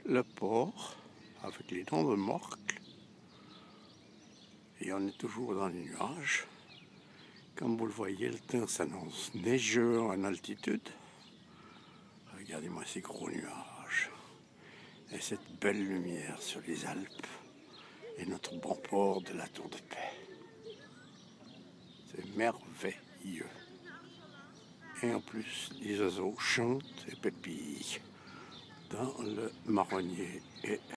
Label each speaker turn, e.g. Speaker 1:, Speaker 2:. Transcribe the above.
Speaker 1: le port avec les dents de morcle et on est toujours dans les nuages. Comme vous le voyez, le temps s'annonce neigeux en altitude. Regardez-moi ces gros nuages et cette belle lumière sur les Alpes et notre bon port de la Tour de Paix. C'est merveilleux. Et en plus, les oiseaux chantent et pépillent dans le marronnier et